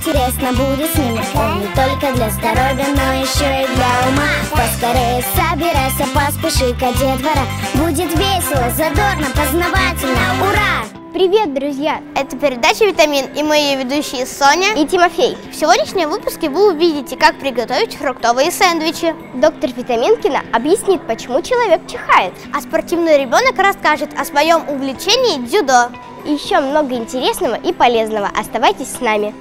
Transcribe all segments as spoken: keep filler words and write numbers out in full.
интересно будет с ними. Он не только для здоровья, но еще и для ума. Поскорее собирайся, поспеши-ка, детвора. Будет весело, задорно, познавательно, ура! Привет, друзья! Это передача «Витамин» и мы ее ведущие Соня и Тимофей. В сегодняшнем выпуске вы увидите, как приготовить фруктовые сэндвичи. Доктор Витаминкина объяснит, почему человек чихает. А спортивный ребенок расскажет о своем увлечении дзюдо. И еще много интересного и полезного. Оставайтесь с нами.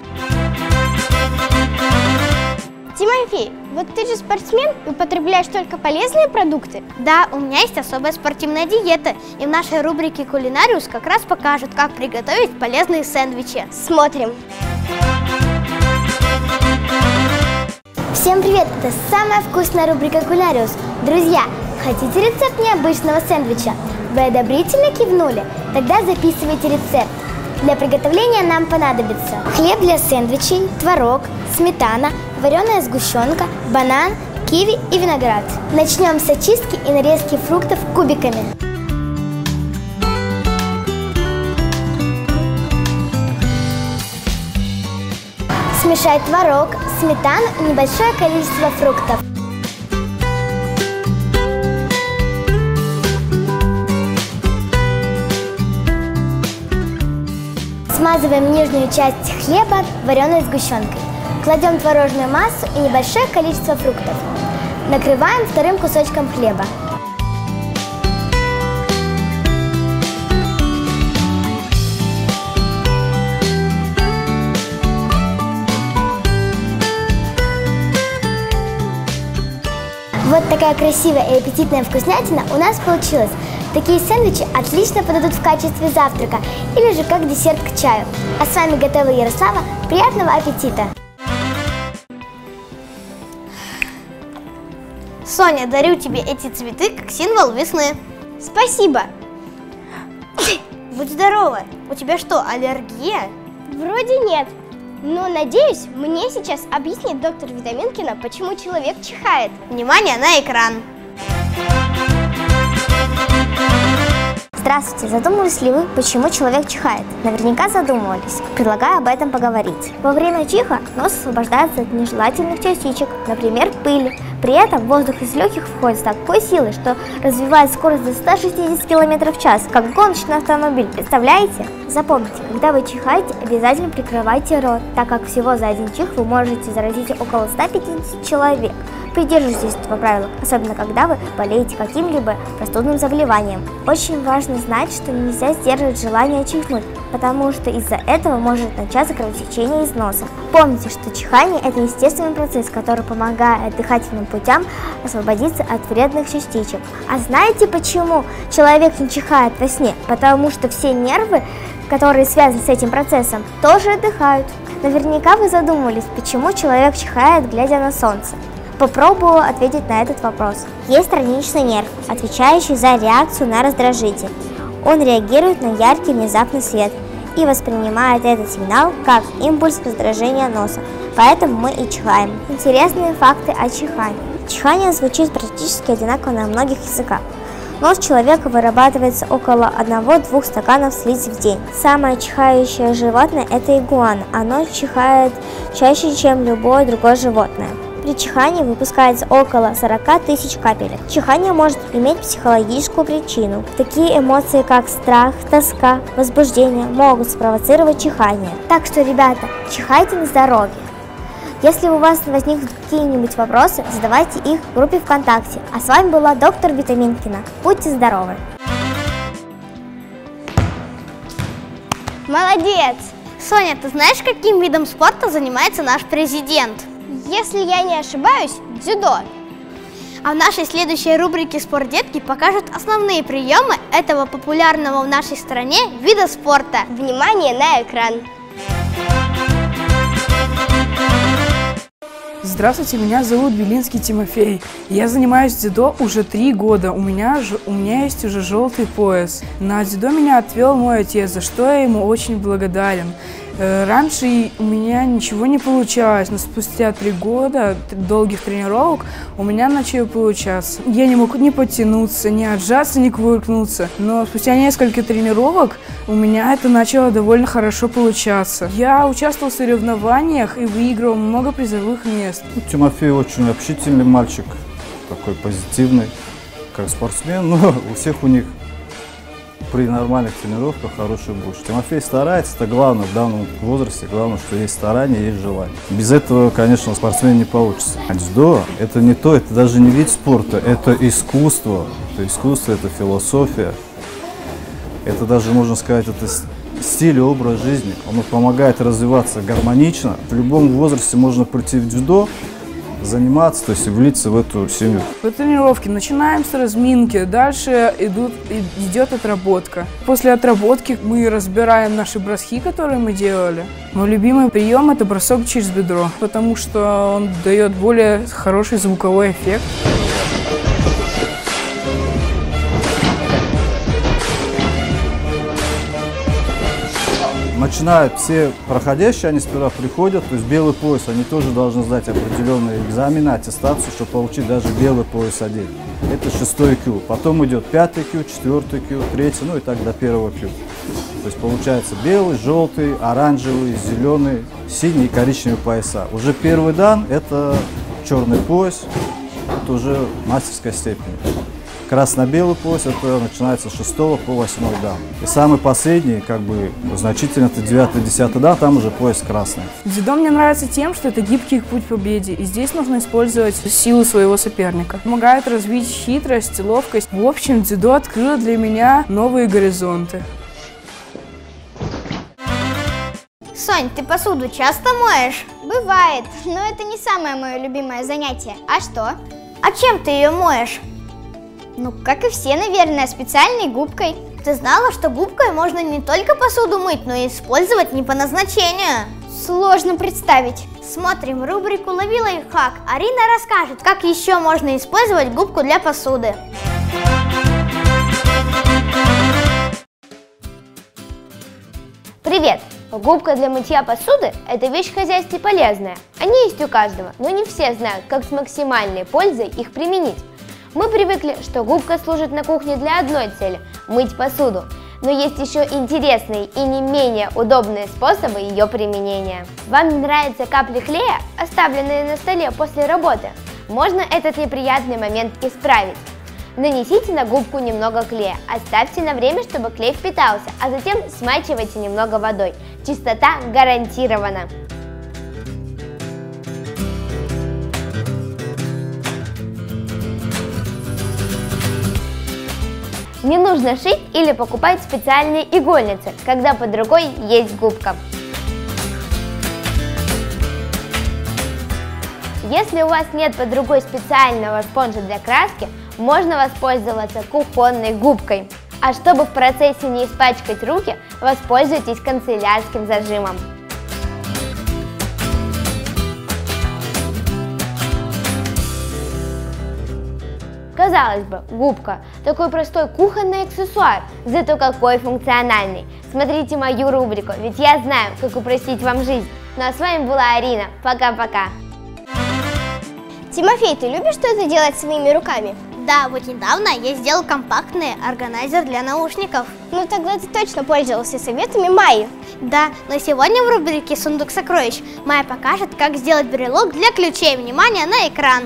Тимофей, вот ты же спортсмен и употребляешь только полезные продукты? Да, у меня есть особая спортивная диета, и в нашей рубрике «Кулинариус» как раз покажут, как приготовить полезные сэндвичи. Смотрим! Всем привет! Это самая вкусная рубрика «Кулинариус». Друзья, хотите рецепт необычного сэндвича? Вы одобрительно кивнули? Тогда записывайте рецепт. Для приготовления нам понадобится хлеб для сэндвичей, творог, сметана, вареная сгущенка, банан, киви и виноград. Начнем с очистки и нарезки фруктов кубиками. Смешать творог, сметану и небольшое количество фруктов. Смазываем нижнюю часть хлеба вареной сгущенкой. Кладем творожную массу и небольшое количество фруктов. Накрываем вторым кусочком хлеба. Вот такая красивая и аппетитная вкуснятина у нас получилась. Такие сэндвичи отлично подойдут в качестве завтрака или же как десерт к чаю. А с вами готовила Ярослава. Приятного аппетита! Соня, дарю тебе эти цветы как символ весны. Спасибо! Будь здорова! У тебя что, аллергия? Вроде нет. Но, надеюсь, мне сейчас объяснит доктор Витаминкина, почему человек чихает. Внимание на экран! Здравствуйте! Задумывались ли вы, почему человек чихает? Наверняка задумывались. Предлагаю об этом поговорить. Во время чиха нос освобождается от нежелательных частичек, например, пыли. При этом воздух из легких входит с такой силой, что развивает скорость до ста шестидесяти километров в час, как гоночный автомобиль. Представляете? Запомните, когда вы чихаете, обязательно прикрывайте рот, так как всего за один чих вы можете заразить около ста пятидесяти человек. Придерживайтесь этого правила, особенно когда вы болеете каким-либо простудным заболеванием. Очень важно знать, что нельзя сдерживать желание чихнуть, потому что из-за этого может начаться кровотечение из носа. Помните, что чихание – это естественный процесс, который помогает дыхательным путям освободиться от вредных частичек. А знаете, почему человек не чихает во сне? Потому что все нервы, которые связаны с этим процессом, тоже отдыхают. Наверняка вы задумывались, почему человек чихает, глядя на солнце. Попробую ответить на этот вопрос. Есть страничный нерв, отвечающий за реакцию на раздражитель. Он реагирует на яркий внезапный свет и воспринимает этот сигнал как импульс раздражения носа, поэтому мы и чихаем. Интересные факты о чихании. Чихание звучит практически одинаково на многих языках. Нос человека вырабатывается около одного-двух стаканов слизи в день. Самое чихающее животное – это игуана. Оно чихает чаще, чем любое другое животное. При чихании выпускается около сорока тысяч капелек. Чихание может иметь психологическую причину. Такие эмоции, как страх, тоска, возбуждение, могут спровоцировать чихание. Так что, ребята, чихайте на здоровье. Если у вас возникнут какие-нибудь вопросы, задавайте их в группе ВКонтакте. А с вами была доктор Витаминкина. Будьте здоровы! Молодец! Соня, ты знаешь, каким видом спорта занимается наш президент? Если я не ошибаюсь, дзюдо. А в нашей следующей рубрике «Спортдетки» покажут основные приемы этого популярного в нашей стране вида спорта. Внимание на экран! Здравствуйте, меня зовут Белинский Тимофей. Я занимаюсь дзюдо уже три года. У меня, ж... у меня есть уже желтый пояс. На дзюдо меня отвел мой отец, за что я ему очень благодарен. Раньше у меня ничего не получалось, но спустя три года долгих тренировок у меня начало получаться. Я не мог ни подтянуться, ни отжаться, ни кувыркнуться, но спустя несколько тренировок у меня это начало довольно хорошо получаться. Я участвовал в соревнованиях и выигрывал много призовых мест. Тимофей очень общительный мальчик, такой позитивный, как спортсмен, но у всех у них при нормальных тренировках хороший буш. Тимофей старается, это главное в данном возрасте, главное, что есть старание, есть желание. Без этого, конечно, спортсмен не получится. Дзюдо – это не то, это даже не вид спорта, это искусство. Это искусство, это философия. Это даже, можно сказать, это стиль и образ жизни. Он помогает развиваться гармонично. В любом возрасте можно прийти в дзюдо, заниматься, то есть влиться в эту семью. По тренировке начинаем с разминки, дальше идут, идет отработка. После отработки мы разбираем наши броски, которые мы делали. Мой любимый прием – это бросок через бедро, потому что он дает более хороший звуковой эффект. Начинают все проходящие, они сперва приходят, то есть белый пояс, они тоже должны сдать определенные экзамены, аттестацию, чтобы получить даже белый пояс один. Это шестой кю. Потом идет пятый кю, четвертый кю, третий, ну и так до первого кю. То есть получается белый, желтый, оранжевый, зеленый, синий и коричневый пояса. Уже первый дан – это черный пояс, это уже мастерская степень. Красно-белый пояс это начинается с шестого по восьмой дан. И самый последний, как бы значительно, это девятый-десятый дан, там уже пояс красный. Дзюдо мне нравится тем, что это гибкий путь к победе, и здесь нужно использовать силу своего соперника. Помогает развить хитрость, ловкость. В общем, дзюдо открыло для меня новые горизонты. Сонь, ты посуду часто моешь? Бывает, но это не самое мое любимое занятие. А что? А чем ты ее моешь? Ну, как и все, наверное, специальной губкой. Ты знала, что губкой можно не только посуду мыть, но и использовать не по назначению? Сложно представить. Смотрим рубрику «Лови лайфхак». Арина расскажет, как еще можно использовать губку для посуды. Привет! Губка для мытья посуды – это вещь в хозяйстве полезная. Они есть у каждого, но не все знают, как с максимальной пользой их применить. Мы привыкли, что губка служит на кухне для одной цели – мыть посуду. Но есть еще интересные и не менее удобные способы ее применения. Вам не нравятся капли клея, оставленные на столе после работы? Можно этот неприятный момент исправить. Нанесите на губку немного клея, оставьте на время, чтобы клей впитался, а затем смачивайте немного водой. Чистота гарантирована. Не нужно шить или покупать специальные игольницы, когда под рукой есть губка. Если у вас нет под рукой специального спонжа для краски, можно воспользоваться кухонной губкой. А чтобы в процессе не испачкать руки, воспользуйтесь канцелярским зажимом. Казалось бы, губка – такой простой кухонный аксессуар, зато какой функциональный. Смотрите мою рубрику, ведь я знаю, как упростить вам жизнь. Ну а с вами была Арина. Пока-пока. Тимофей, ты любишь что-то делать своими руками? Да, вот недавно я сделал компактный органайзер для наушников. Ну тогда ты точно пользовался советами Майи. Да, но сегодня в рубрике «Сундук сокровищ» Майя покажет, как сделать брелок для ключей. Внимание на экран!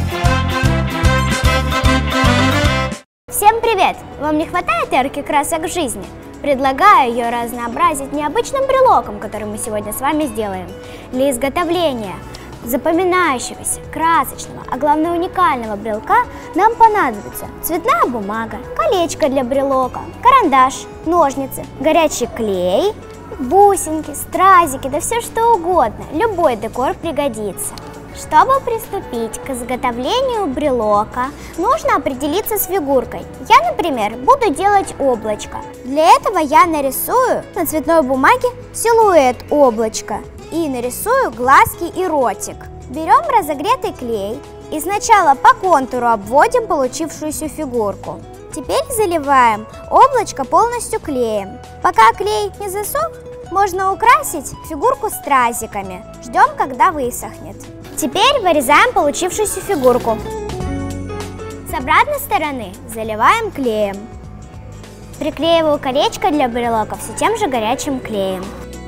Всем привет! Вам не хватает ярких красок в жизни? Предлагаю ее разнообразить необычным брелоком, который мы сегодня с вами сделаем. Для изготовления запоминающегося, красочного, а главное уникального брелка нам понадобится цветная бумага, колечко для брелока, карандаш, ножницы, горячий клей, бусинки, стразики, да все что угодно. Любой декор пригодится. Чтобы приступить к изготовлению брелока, нужно определиться с фигуркой. Я, например, буду делать облачко. Для этого я нарисую на цветной бумаге силуэт облачка и нарисую глазки и ротик. Берем разогретый клей и сначала по контуру обводим получившуюся фигурку. Теперь заливаем облачко полностью клеем. Пока клей не засох, Можно украсить фигурку стразиками. Ждем, когда высохнет. Теперь вырезаем получившуюся фигурку. С обратной стороны заливаем клеем. Приклеиваю колечко для брелока все тем же горячим клеем.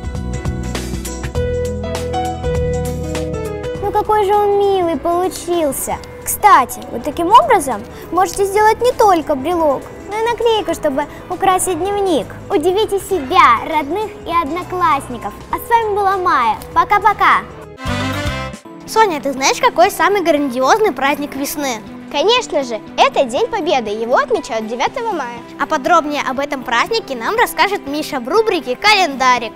Ну какой же он милый получился! Кстати, вот таким образом можете сделать не только брелок, но и наклейку, чтобы украсить дневник. Удивите себя, родных и одноклассников. А с вами была Майя. Пока-пока! Соня, ты знаешь, какой самый грандиозный праздник весны? Конечно же, это День Победы, его отмечают девятого мая. А подробнее об этом празднике нам расскажет Миша в рубрике «Календарик».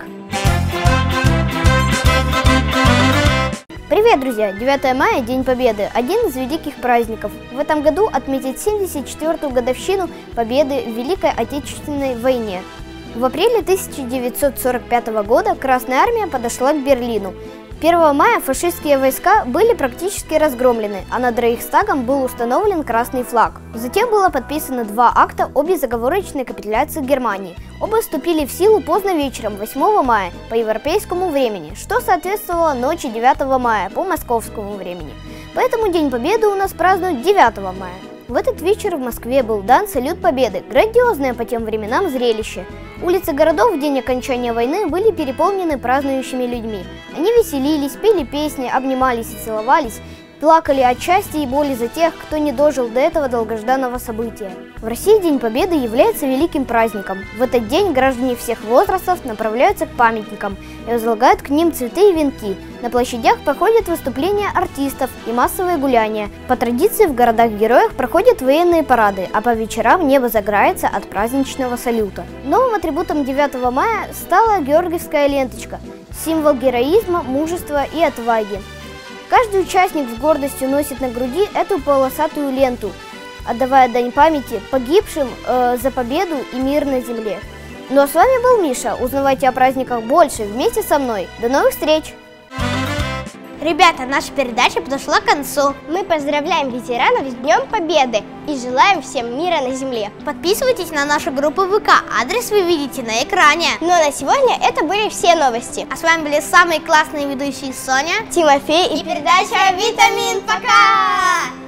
Привет, друзья! девятое мая – День Победы, один из великих праздников. В этом году отметить семьдесят четвёртую годовщину Победы в Великой Отечественной войне. В апреле тысяча девятьсот сорок пятого года Красная Армия подошла к Берлину. первого мая фашистские войска были практически разгромлены, а над Рейхстагом был установлен красный флаг. Затем было подписано два акта о безоговорочной капитуляции Германии. Оба вступили в силу поздно вечером восьмого мая по европейскому времени, что соответствовало ночи девятого мая по московскому времени. Поэтому День Победы у нас празднуют девятого мая. В этот вечер в Москве был дан Салют Победы, грандиозное по тем временам зрелище. Улицы городов в день окончания войны были переполнены празднующими людьми. Они веселились, пели песни, обнимались и целовались, плакали от счастья и боли за тех, кто не дожил до этого долгожданного события. В России День Победы является великим праздником. В этот день граждане всех возрастов направляются к памятникам и возлагают к ним цветы и венки. На площадях проходят выступления артистов и массовые гуляния. По традиции в городах-героях проходят военные парады, а по вечерам небо загорается от праздничного салюта. Новым атрибутом девятого мая стала георгиевская ленточка – символ героизма, мужества и отваги. Каждый участник с гордостью носит на груди эту полосатую ленту, отдавая дань памяти погибшим э, за победу и мир на земле. Ну а с вами был Миша. Узнавайте о праздниках больше вместе со мной. До новых встреч! Ребята, наша передача подошла к концу. Мы поздравляем ветеранов с Днем Победы и желаем всем мира на земле. Подписывайтесь на нашу группу ВК, адрес вы видите на экране. Ну а на сегодня это были все новости. А с вами были самые классные ведущие Соня, Тимофей и, и передача «Витамин». Пока!